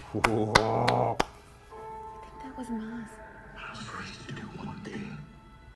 I think that was Maz. I was raised to do one thing.